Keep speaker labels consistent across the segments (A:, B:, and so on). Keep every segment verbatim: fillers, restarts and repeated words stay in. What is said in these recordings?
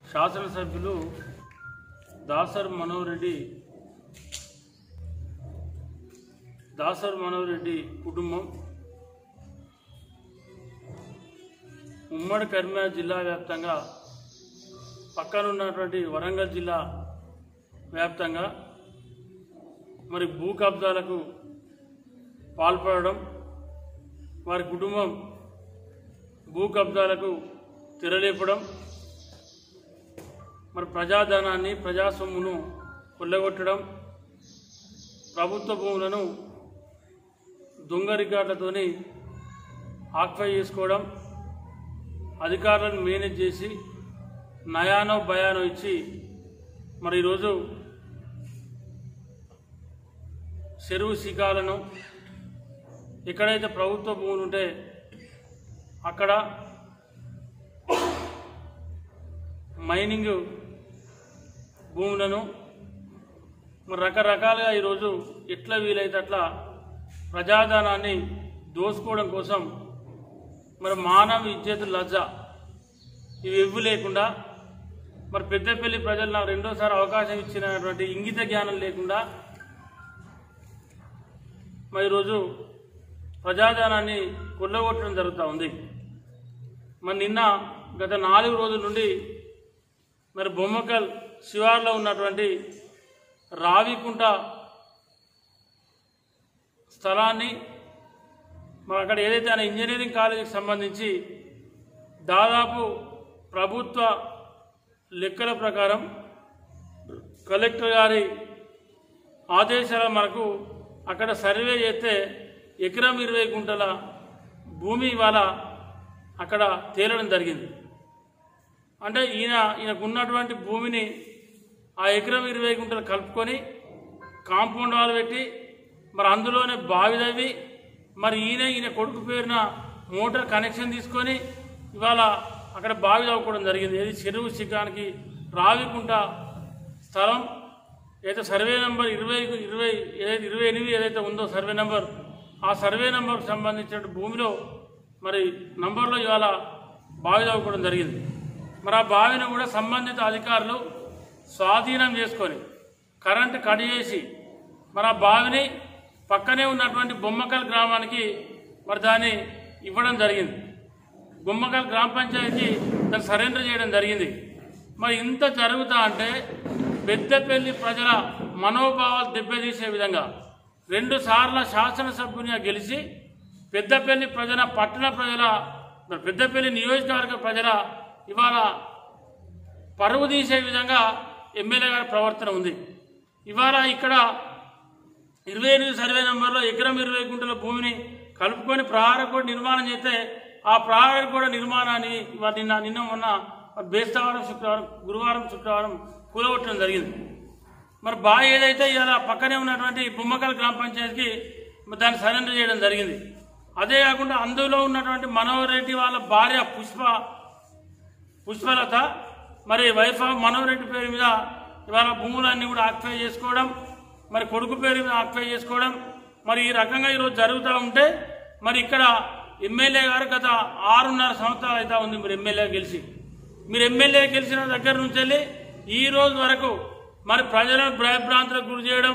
A: శాసనసభ్యులు దాసర్ మనోహర్ రెడ్డి దాసర్ మనోహర్ రెడ్డి కుటుంబం ఉమ్మడి కరీంనగర్ జిల్లా వ్యాప్తంగా పక్కనున్నటువంటి వరంగల్ జిల్లా వ్యాప్తంగా మరి భూ కబ్జాలకు పాల్పడడం, వారి కుటుంబం భూ కబ్జాలకు తెరలేపడం, మరి ప్రజాధనాన్ని ప్రజాసొమ్మును కొల్లగొట్టడం, ప్రభుత్వ భూములను దొంగ రికార్డులతోని ఆక్యుపై చేసుకోవడం, అధికారులను మేనేజ్ చేసి నయానో భయానో ఇచ్చి మరి ఈరోజు చెరువు శిఖాలను ఎక్కడైతే ప్రభుత్వ భూములు ఉంటే అక్కడ మైనింగ్ భూములను మరి రకరకాలుగా ఈరోజు ఎట్లా వీలైతే అట్లా ప్రజాధనాన్ని దోసుకోవడం కోసం మరి మానవ ఇజ్జత్ లజ్జ ఇవి ఎవ్వు లేకుండా మరి పెద్దపల్లి ప్రజలు నాకు రెండోసారి అవకాశం ఇచ్చినటువంటి ఇంగిత జ్ఞానం లేకుండా మరి ఈరోజు ప్రజాధనాన్ని కొల్లగొట్టడం జరుగుతూ ఉంది. మరి నిన్న గత నాలుగు రోజుల నుండి మరి బొమ్మకల్ శివార్లో ఉన్నటువంటి రావికుంట స్థలాన్ని మరి అక్కడ ఏదైతే ఆయన ఇంజనీరింగ్ కాలేజీకి సంబంధించి దాదాపు ప్రభుత్వ లెక్కల ప్రకారం కలెక్టర్ గారి ఆదేశాల మనకు అక్కడ సర్వే చేస్తే ఎకరం ఇరవై గుంటల భూమి ఇవాళ అక్కడ తేలడం జరిగింది. అంటే ఈయన ఈయనకు ఉన్నటువంటి భూమిని ఆ ఎకరం ఇరవై గుంటలు కలుపుకొని కాంపౌండ్ వాల్ పెట్టి మరి అందులోనే బావి తవ్వి మరి ఈయన ఈయన కొడుకు పేరున మోటార్ కనెక్షన్ తీసుకొని ఇవాళ అక్కడ బావి తవ్వుకోవడం జరిగింది. ఏది చెరువు శిఖానికి రావికుంట స్థలం ఏదైతే సర్వే నెంబర్ ఇరవై ఇరవై ఏదైతే ఇరవై ఎనిమిది ఏదైతే ఉందో సర్వే నెంబర్, ఆ సర్వే నెంబర్కు సంబంధించిన భూమిలో మరి నంబర్లో ఇవాళ బావి తవ్వుకోవడం జరిగింది. మరి ఆ బావిని కూడా సంబంధిత అధికారులు స్వాధీనం చేసుకొని కరెంటు కట్ చేసి మరి ఆ బావిని పక్కనే ఉన్నటువంటి బొమ్మకల్ గ్రామానికి మరి దాన్ని ఇవ్వడం జరిగింది. బొమ్మకల్ గ్రామ పంచాయతీ దాన్ని సరెండర్ చేయడం జరిగింది. మరి ఇంత జరుగుతా అంటే పెద్దపల్లి ప్రజల మనోభావాలు దెబ్బతీసే విధంగా రెండు సార్ల శాసనసభ్యునిగా గెలిచి పెద్దపల్లి ప్రజల పట్టణ ప్రజల పెద్దపల్లి నియోజకవర్గ ప్రజల ఇవాళ పరువు తీసే విధంగా ఎమ్మెల్యే గారి ప్రవర్తన ఉంది. ఇవాళ ఇక్కడ ఇరవై ఎనిమిది సర్వే నెంబర్లో ఎకరం ఇరవై గుంటల భూమిని కలుపుకొని ప్రహార కూడా నిర్మాణం చేస్తే ఆ ప్రహార కూడా నిర్మాణాన్ని ఇవాళ నిన్న నిన్న మొన్న బేస్తవారం శుక్రవారం గురువారం శుక్రవారం కూలగొట్టడం జరిగింది. మరి బావి ఏదైతే ఇలా పక్కనే ఉన్నటువంటి బొమ్మకల్ గ్రామ పంచాయతీకి దాన్ని సరెండర్ చేయడం జరిగింది. అదే కాకుండా అందులో ఉన్నటువంటి మనోహర్ రెడ్డి వాళ్ళ భార్య పుష్ప పుష్పలత మరి వైఫ్ ఆఫ్ మనోహర్ రెడ్డి పేరు మీద ఇవాళ భూములన్నీ కూడా ఆక్యుపై చేసుకోవడం, మరి కొడుకు పేరు మీద ఆక్యుపై చేసుకోవడం, మరి ఈ రకంగా ఈరోజు జరుగుతూ ఉంటే మరి ఇక్కడ ఎమ్మెల్యే గారు గత ఆరున్నర సంవత్సరాలు అవుతా ఉంది మీరు ఎమ్మెల్యే గెలిచి. మీరు ఎమ్మెల్యే గెలిచిన దగ్గర నుంచి వెళ్ళి ఈ రోజు వరకు మరి ప్రజలను భయభ్రాంతులకు గురి చేయడం,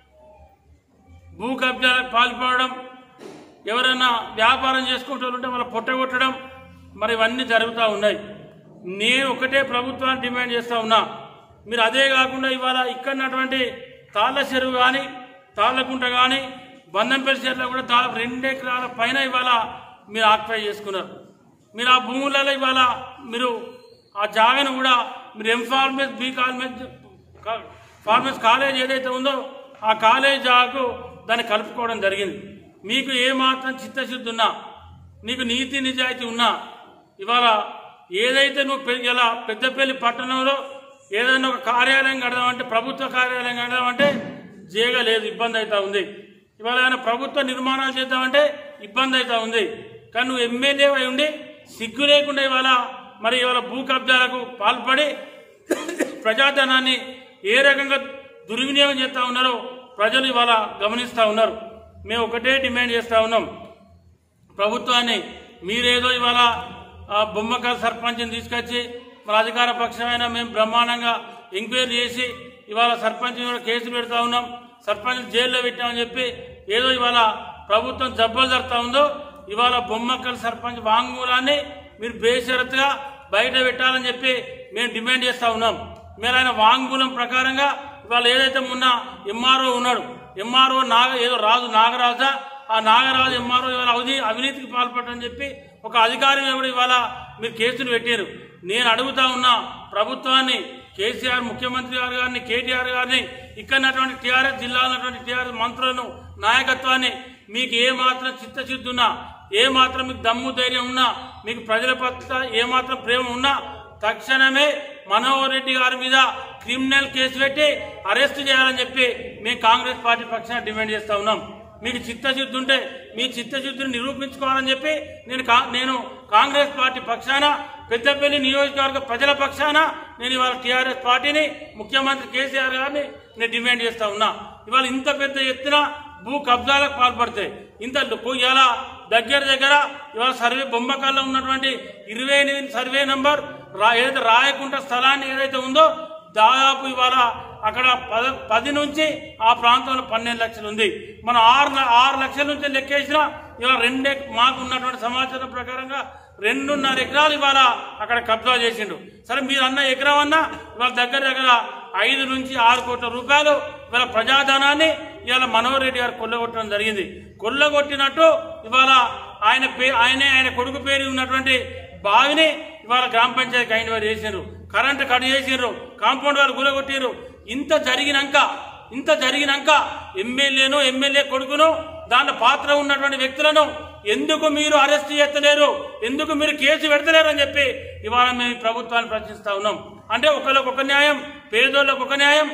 A: భూ కబ్జాలకు పాల్పడడం, ఎవరైనా వ్యాపారం చేసుకుంటూ ఉంటే వాళ్ళ పొట్టగొట్టడం మరి ఇవన్నీ జరుగుతూ ఉన్నాయి. నేను ఒకటే ప్రభుత్వాన్ని డిమాండ్ చేస్తూ ఉన్నా, మీరు అదే కాకుండా ఇవాళ ఇక్కడ ఉన్నటువంటి తాళ్ళ చెరువు కానీ తాళ్ళకుంట కానీ బంధంపల్లి చెరువులో కూడా దాదాపు రెండు ఎకరాల పైన ఇవాళ మీరు ఆక్యుపై చేసుకున్నారు. మీరు ఆ భూములలో ఇవాళ మీరు ఆ జాగాను కూడా మీరు ఎం ఫార్మేస్ బి కాల్మేస్ ఫార్మేస్ కాలేజ్ ఏదైతే ఉందో ఆ కాలేజ్ జాగాకు దాన్ని కలుపుకోవడం జరిగింది. మీకు ఏమాత్రం చిత్తశుద్ధి ఉన్నా, నీకు నీతి నిజాయితీ ఉన్నా ఇవాళ ఏదైతే నువ్వు ఇలా పెద్దపల్లి పట్టణంలో ఏదైనా ఒక కార్యాలయం కడదామంటే ప్రభుత్వ కార్యాలయం కడదామంటే జేగా లేదు, ఇబ్బంది అవుతా ఉంది. ఇవాళ ఏమైనా ప్రభుత్వ నిర్మాణాలు చేద్దామంటే ఇబ్బంది అవుతా ఉంది. కానీ నువ్వు ఎమ్మెల్యే అయి ఉండి సిగ్గు లేకుండా ఇవాళ మరి ఇవాళ భూ కబ్జాలకు పాల్పడి ప్రజాధనాన్ని ఏ రకంగా దుర్వినియోగం చేస్తూ ఉన్నారో ప్రజలు ఇవాళ గమనిస్తూ ఉన్నారు. మేము ఒకటే డిమాండ్ చేస్తూ ఉన్నాం, ప్రభుత్వాన్ని మీరేదో ఇవాళ బొమ్మకల్ సర్పంచ్ని తీసుకొచ్చి మన అధికార పక్షమైన మేము బ్రహ్మాండంగా ఎంక్వైరీ చేసి ఇవాళ సర్పంచ్ కూడా కేసులు పెడతా ఉన్నాం, సర్పంచ్ జైల్లో పెట్టామని చెప్పి ఏదో ఇవాళ ప్రభుత్వం జబ్బలు జరుగుతూ ఉందో ఇవాళ బొమ్మక్కల్ సర్పంచ్ వాంగ్మూలాన్ని మీరు బేషరతుగా బయట పెట్టాలని చెప్పి మేము డిమాండ్ చేస్తూ ఉన్నాం. మీరు ఆయన వాంగ్మూలం ప్రకారంగా ఇవాళ ఏదైతే మొన్న ఎంఆర్ఓ ఉన్నాడు, ఎంఆర్ఓ నాగ ఏదో రాజు నాగరాజా, ఆ నాగరాజు ఎంఆర్ఓ ఇవాళ అవినీ అవినీతికి పాల్పడని చెప్పి ఒక అధికారి మీద కూడా ఇవాళ మీరు కేసులు పెట్టారు. నేను అడుగుతా ఉన్నా ప్రభుత్వాన్ని, కేసీఆర్ ముఖ్యమంత్రి గారు గారిని, కేటీఆర్ గారిని, ఇక్కడ ఉన్నటువంటి టీఆర్ఎస్ జిల్లాలో ఉన్నటువంటి టీఆర్ఎస్ మంత్రులను, నాయకత్వాన్ని, మీకు ఏ మాత్రం చిత్తశుద్ధి ఉన్నా, ఏ మాత్రం మీకు దమ్ము ధైర్యం ఉన్నా, మీకు ప్రజల పట్ల ఏ మాత్రం ప్రేమ ఉన్నా తక్షణమే మనోహర్ రెడ్డి గారి మీద క్రిమినల్ కేసు పెట్టి అరెస్ట్ చేయాలని చెప్పి మేము కాంగ్రెస్ పార్టీ పక్షాన డిమాండ్ చేస్తా ఉన్నాం. మీకు చిత్తశుద్ధి ఉంటే మీ చిత్తశుద్ధిని నిరూపించుకోవాలని చెప్పి నేను నేను కాంగ్రెస్ పార్టీ పక్షాన, పెద్దపల్లి నియోజకవర్గ ప్రజల పక్షాన నేను ఇవాళ టీఆర్ఎస్ పార్టీని, ముఖ్యమంత్రి కేసీఆర్ గారిని నేను డిమాండ్ చేస్తా ఉన్నా. ఇవాళ ఇంత పెద్ద ఎత్తున భూ కబ్జాలకు పాల్పడితే ఇంత ఇలా దగ్గర దగ్గర ఇవాళ సర్వే బొమ్మకాల్లో ఉన్నటువంటి ఇరవై ఎనిమిది సర్వే నంబర్ ఏదైతే రాయకుంట స్థలాన్ని ఏదైతే ఉందో దాదాపు ఇవాళ అక్కడ పద పది నుంచి ఆ ప్రాంతంలో పన్నెండు లక్షలు ఉంది. మనం ఆరు ఆరు లక్షల నుంచి లెక్కేసిన ఇవాళ రెండే మాకు ఉన్నటువంటి సమాచారం ప్రకారంగా రెండున్నర ఎకరాలు ఇవాళ అక్కడ కబ్జా చేసిండు. సరే మీరు అన్న ఎకరం అన్నా ఇవాళ దగ్గర దగ్గర ఐదు నుంచి ఆరు కోట్ల రూపాయలు ఇవాళ ప్రజాధనాన్ని ఇవాళ మనోహర్ రెడ్డి గారు కొల్లగొట్టడం జరిగింది. కొల్లగొట్టినట్టు ఇవాళ ఆయన పే ఆయనే ఆయన కొడుకు పేరు ఉన్నటువంటి బావిని ఇవాళ గ్రామ పంచాయతీ ఐన్వైర్ చేసినారు, కరెంటు కట్ చేసినారు, కాంపౌండ్ వాళ్ళు గులగొట్టినారు. ఇంత జరిగినాక ఇంత జరిగినాక ఎమ్మెల్యేను, ఎమ్మెల్యే కొడుకును, దాంట్లో పాత్ర ఉన్నటువంటి వ్యక్తులను ఎందుకు మీరు అరెస్ట్ చేస్తలేరు, ఎందుకు మీరు కేసు పెడతలేరు అని చెప్పి ఇవాళ మేము ప్రభుత్వాన్ని ప్రశ్నిస్తా ఉన్నాం. అంటే ఒకరికి ఒక న్యాయం, పేదోళ్ళకు ఒక న్యాయం,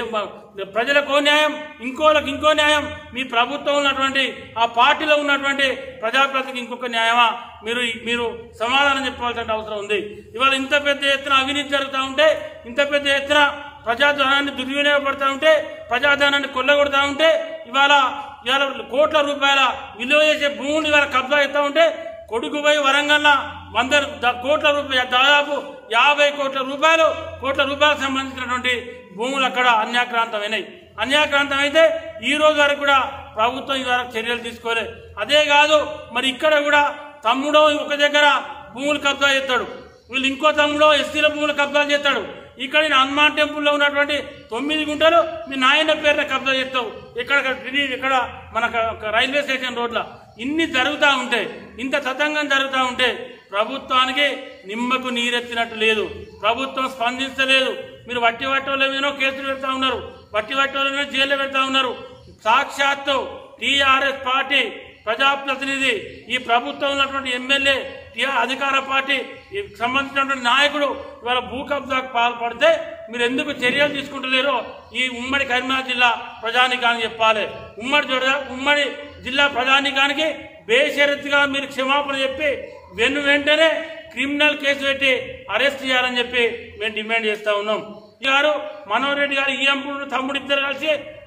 A: ప్రజలకు ఒక న్యాయం, ఇంకోళ్ళకి ఇంకో న్యాయం, మీ ప్రభుత్వం ఉన్నటువంటి ఆ పార్టీలో ఉన్నటువంటి ప్రజాప్రతికి ఇంకొక న్యాయమా? మీరు మీరు సమాధానం చెప్పాల్సిన అవసరం ఉంది. ఇవాళ ఇంత పెద్ద ఎత్తున అవినీతి జరుగుతూ ఉంటే, ఇంత పెద్ద ఎత్తున ప్రజాధనాన్ని దుర్వినియోగపడతా ఉంటే, ప్రజాధనాన్ని కొల్లగొడతా ఉంటే, ఇవాళ ఇవాళ కోట్ల రూపాయల విలువ చేసే భూములు ఇవాళ కబ్జా ఇస్తా ఉంటే, కొడుకుపోయి వరంగల్ వంద కోట్ల రూపాయలు దాదాపు యాభై కోట్ల రూపాయలు కోట్ల రూపాయలకు సంబంధించినటువంటి భూములు అక్కడ అన్యాక్రాంతమైనాయి. అన్యాక్రాంతం అయితే ఈ రోజు వరకు కూడా ప్రభుత్వం ఈ వరకు చర్యలు తీసుకోలేదు. అదే కాదు మరి ఇక్కడ కూడా తమ్ముడో ఒక దగ్గర భూములు కబ్జా చేస్తాడు, వీళ్ళు ఇంకో తమ్ముడో ఎస్సీల భూములు కబ్జా చేస్తాడు. ఇక్కడ హనుమాన్ టెంపుల్లో ఉన్నటువంటి తొమ్మిది గుంటలు మీ నాయన పేరున కబ్జా చేస్తావు. ఇక్కడ ఇక్కడ మన రైల్వే స్టేషన్ రోడ్ల ఇన్ని జరుగుతూ ఉంటే, ఇంత తతంగం జరుగుతూ ఉంటే ప్రభుత్వానికి నిమ్మకు నీరెత్తినట్టు లేదు. ప్రభుత్వం స్పందించలేదు. మీరు వట్టి వట్టోళ్ళ మీదనో కేసులు పెడతా ఉన్నారు, వట్టి వట్టోళ్ళ మీద జైల్లో పెడతా ఉన్నారు. సాక్షాత్తు టీఆర్ఎస్ పార్టీ ప్రజాప్రతినిధి, ఈ ప్రభుత్వం ఉన్నటువంటి ఎమ్మెల్యే, అధికార పార్టీ సంబంధించినటువంటి నాయకుడు ఇవాళ భూ కబ్జాకు పాల్పడితే మీరు ఎందుకు చర్యలు తీసుకుంటలేరో ఈ ఉమ్మడి కరీంనగర్ జిల్లా ప్రజానీకానికి చెప్పాలి. ఉమ్మడి ఉమ్మడి జిల్లా ప్రజానీకానికి బేషరతుగా మీరు క్షమాపణ చెప్పి వెను వెంటనే క్రిమినల్ కేసు పెట్టి అరెస్ట్ చేయాలని చెప్పి మేము డిమాండ్ చేస్తా ఉన్నాం. గారు మనోహర్ రెడ్డి గారు ఈ ఎంపుడు తమ్ముడు ఇద్దరు కలిసి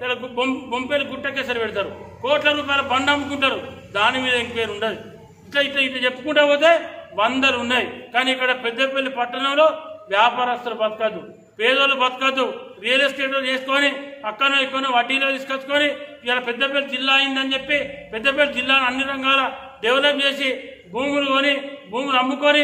A: బొంపేలు గుట్టకేసరి పెడతారు, కోట్ల రూపాయల బండ అమ్ముకుంటారు, దాని మీద ఎంక్వైరీ ఉండదు. ఇట్లా ఇట్లా ఇట్లా చెప్పుకుంటా పోతే వందలు ఉన్నాయి. కానీ ఇక్కడ పెద్దపల్లి పట్టణంలో వ్యాపారస్తులు బతకద్దు, పేదోళ్ళు బతకద్దు, రియల్ ఎస్టేట్ చేసుకొని అక్కనో ఇక్కడో వడ్డీలో తీసుకొచ్చుకొని ఇలా పెద్దపల్లి జిల్లా అయిందని చెప్పి పెద్దపల్లి జిల్లాను అన్ని రంగాల డెవలప్ చేసి భూములు కొని భూములు అమ్ముకొని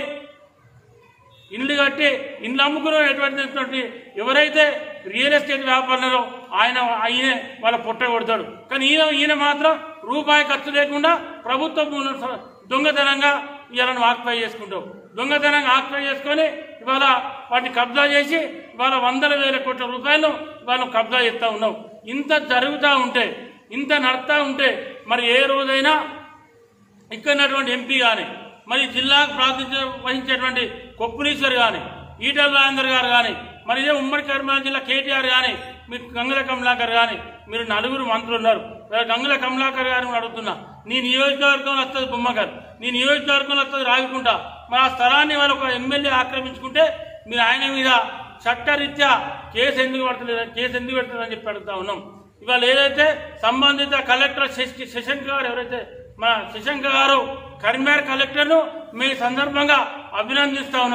A: ఇండ్లు కట్టి ఇండ్లు అమ్ముకునేటువంటి ఎవరైతే రియల్ ఎస్టేట్ వ్యాపారులలో ఆయన ఆయనే వాళ్ళ పొట్ట కొడతాడు. కానీ ఈయన ఈయన మాత్రం రూపాయి ఖర్చు లేకుండా ప్రభుత్వ భూములను దొంగతనంగా ఇవాళను ఆక్యుపై చేసుకుంటావు. దొంగతనంగా ఆక్యుపై చేసుకొని ఇవాళ వాటిని కబ్జా చేసి ఇవాళ వందల వేల కోట్ల రూపాయలు వాళ్ళు కబ్జా చేస్తూ ఉన్నావు. ఇంత జరుగుతూ ఉంటే, ఇంత నడుతూ ఉంటే మరి ఏ రోజైనా ఇక్కడటువంటి ఎంపీ కానీ, మరి జిల్లాకు ప్రాతినిధ్యం వహించేటువంటి కొప్పులీశ్వర్ కానీ, ఈటల రాజేందర్ గారు కానీ, మరి ఇదే ఉమ్మడి కరీంనగర్ జిల్లా కేటీఆర్ కానీ, మీరు గంగుల కమలాకర్ కానీ, మీరు నలుగురు మంత్రులు ఉన్నారు. గంగుల కమలాకర్ గారిని అడుగుతున్నా, నీ నియోజకవర్గంలో వస్తుంది బొమ్మగారు, నీ నియోజకవర్గంలో వస్తుంది రావికుంటా, మరి ఆ స్థలాన్ని వాళ్ళు ఒక ఎమ్మెల్యే ఆక్రమించుకుంటే మీరు ఆయన మీద చట్టరీత్యా కేసు ఎందుకు పడతలేదు, కేసు ఎందుకు పెడతారని చెప్పి అడుగుతా ఉన్నాం. ఇవాళ ఏదైతే సంబంధిత కలెక్టర్ శశంక్ గారు ఎవరైతే మన శశంక్ గారు కరీంనగర్ కలెక్టర్ను మీ సందర్భంగా అభినందిస్తా ఉన్నాం.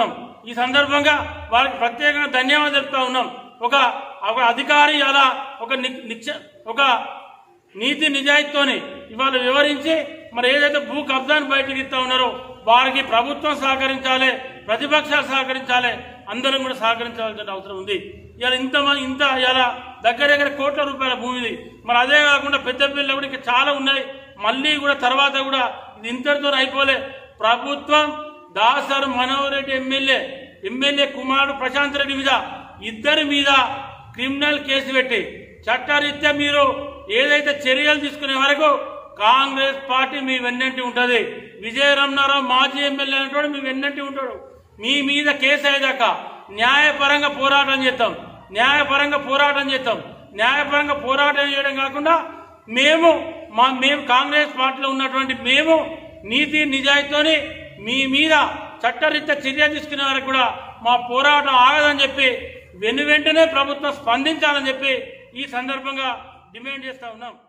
A: ఈ సందర్భంగా వారికి ప్రత్యేకంగా ధన్యవాదాలు చెప్తా ఉన్నాం. ఒక ఒక అధికారి అలా ఒక నిక్ష ఒక నీతి నిజాయితీతోని ఇవాళ వివరించి మరి ఏదైతే భూ కబ్జాను బయటకు ఇస్తా ఉన్నారో వారికి ప్రభుత్వం సహకరించాలి, ప్రతిపక్షాలు సహకరించాలి, అందరం కూడా సహకరించాల్సిన అవసరం ఉంది. ఇవాళ ఇంత ఇంత ఇలా దగ్గర దగ్గర కోట్ల రూపాయల భూమిది. మరి అదే కాకుండా పెద్దపల్లిలో కూడా ఇంకా చాలా ఉన్నాయి. మళ్ళీ కూడా తర్వాత కూడా ఇది ఇంతటితో అయిపోలే. ప్రభుత్వం దాసర్ మనోహర్ రెడ్డి ఎమ్మెల్యే ఎమ్మెల్యే కుమారుడు ప్రశాంత్ రెడ్డి మీద ఇద్దరి మీద క్రిమినల్ కేసు పెట్టి చట్టరీత్యా మీరు ఏదైతే చర్యలు తీసుకునే వరకు కాంగ్రెస్ పార్టీ మీ వెన్నంటి ఉంటుంది. విజయ రమణారావు మాజీ ఎమ్మెల్యే అనేటువంటి మీ వెన్నంటి ఉంటాడు. మీ మీద కేసు అయ్యేదాకా న్యాయపరంగా పోరాటం చేద్దాం, న్యాయపరంగా పోరాటం చేద్దాం. న్యాయపరంగా పోరాటం చేయడం కాకుండా మేము మా మేము కాంగ్రెస్ పార్టీలో ఉన్నటువంటి మేము నీతి నిజాయితీతోని మీ మీద చట్టరీత్యా చర్య తీసుకునే వరకు కూడా మా పోరాటం ఆగదని చెప్పి వెను వెంటనే ప్రభుత్వం స్పందించాలని చెప్పి ఈ సందర్భంగా డిమాండ్ చేస్తా ఉన్నాం.